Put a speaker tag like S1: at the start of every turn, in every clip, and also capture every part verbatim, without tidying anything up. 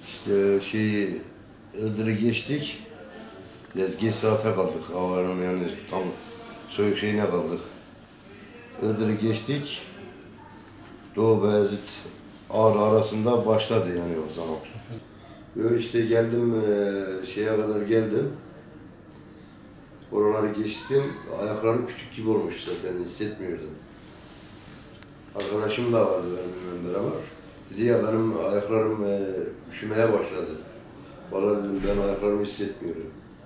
S1: İşte şeyi Iğdır'ı geçtik. Biraz geç saate kaldık. Havanın yani tam soğuk şeyine kaldık. Iğdır'ı geçtik. Doğu Beyazıt Ağrı arasında başladı yani o zaman. Böyle işte geldim e, şeye kadar geldim. Oraları geçtim. Ayaklarım küçük gibi olmuş zaten hissetmiyordum. Arkadaşım da vardı benimle beraber. Dedi ya benim ayaklarım e, üşümeye başladı. Valla dedim ben ayaklarımı hissetmiyorum.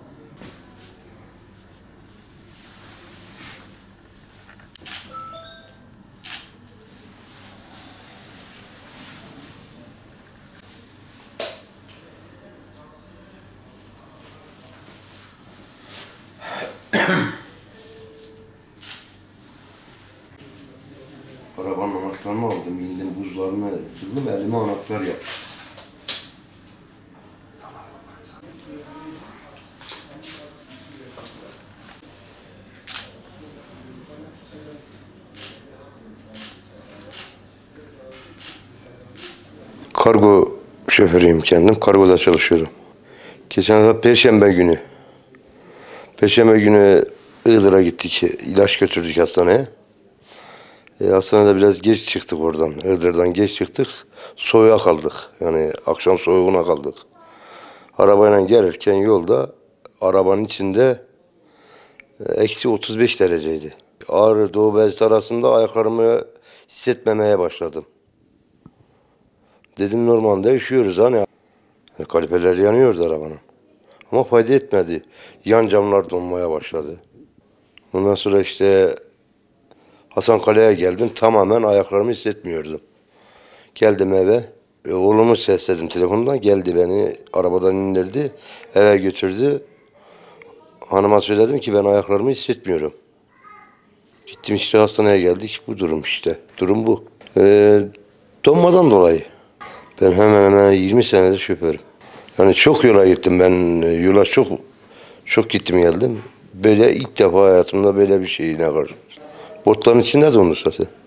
S1: Arabanın anahtarını aldım, indim buzlarını kırdım, elime anahtar yaptım. Kargo şoförüyüm kendim, kargoda çalışıyorum. Geçen hafta Perşembe günü, Perşembe günü Iğdır'a gittik, ilaç götürdük hastaneye. E, hastanede biraz geç çıktık oradan, Iğdır'dan geç çıktık, soğuğa kaldık. Yani akşam soğuğuna kaldık. Arabayla gelirken yolda, arabanın içinde e, eksi otuz beş dereceydi. Ağrı Doğu Beyazıt arasında ayaklarımı hissetmemeye başladım. Dedim normalde üşüyoruz hani. Kaliperler yanıyordu arabanın. Ama fayda etmedi. Yan camlar donmaya başladı. Ondan sonra işte Hasankale'ye geldim. Tamamen ayaklarımı hissetmiyordum. Geldim eve. E, oğlumu sesledim telefondan. Geldi beni arabadan indirdi. Eve götürdü. Hanıma söyledim ki ben ayaklarımı hissetmiyorum. Gittim işte hastaneye geldik. Bu durum işte. Durum bu. E, donmadan dolayı. Ben hemen hemen yirmi senedir şoförüm. Yani çok yola gittim ben, yola çok çok gittim geldim. Böyle ilk defa hayatımda böyle bir şeyine karşı. Botların içinde dondu zaten.